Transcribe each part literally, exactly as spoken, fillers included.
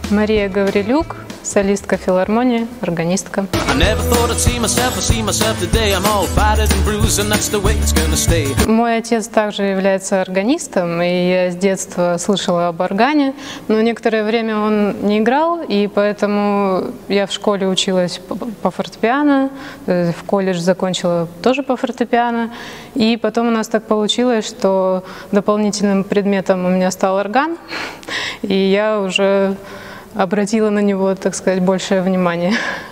Мария Гаврилюк, солистка филармонии, органистка. Мой отец также является органистом, и я с детства слышала об органе, но некоторое время он не играл, и поэтому я в школе училась по фортепиано, в колледж закончила тоже по фортепиано, и потом у нас так получилось, что дополнительным предметом у меня стал орган, и я уже обратила на него, так сказать, большее внимание.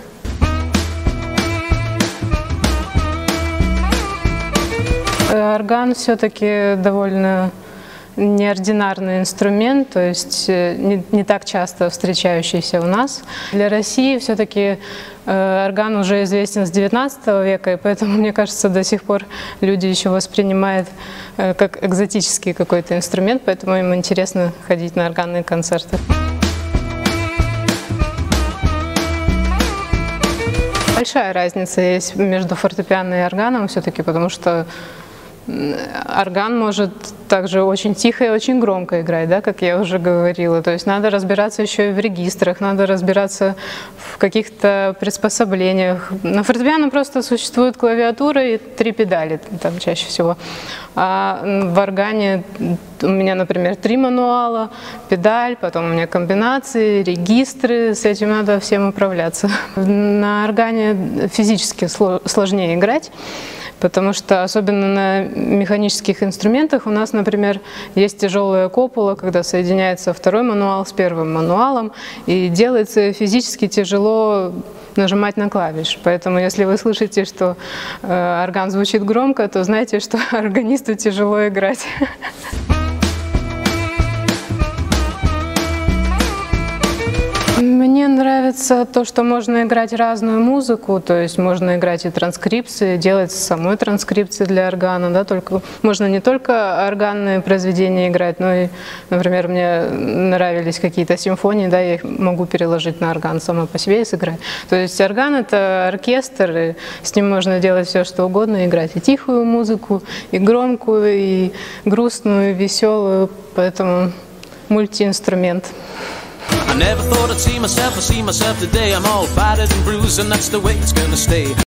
Орган все-таки довольно неординарный инструмент, то есть не, не так часто встречающийся у нас. Для России все-таки э, орган уже известен с девятнадцатого века, и поэтому, мне кажется, до сих пор люди еще воспринимают э, как экзотический какой-то инструмент, поэтому им интересно ходить на органные концерты. Большая разница есть между фортепиано и органом все-таки, потому что орган может также очень тихо и очень громко играть, да, как я уже говорила. То есть надо разбираться еще и в регистрах, надо разбираться в каких-то приспособлениях. На фортепиано просто существует клавиатура и три педали, там чаще всего. А в органе у меня, например, три мануала, педаль, потом у меня комбинации, регистры, с этим надо всем управляться. На органе физически сложнее играть, потому что особенно на механических инструментах у нас, например, есть тяжелая копула, когда соединяется второй мануал с первым мануалом, и делается физически тяжело нажимать на клавиш. Поэтому если вы слышите, что э, орган звучит громко, то знайте, что органисту тяжело играть. Мне нравится то, что можно играть разную музыку, то есть можно играть и транскрипции, делать самой транскрипции для органа, да, только можно не только органные произведения играть, но и, например, мне нравились какие-то симфонии, да, я их могу переложить на орган сама по себе и сыграть. То есть орган — это оркестр, и с ним можно делать все, что угодно, играть и тихую музыку, и громкую, и грустную, и веселую, поэтому мультиинструмент. I never thought I'd see myself, I see myself today. I'm all battered and bruised, and that's the way it's gonna stay.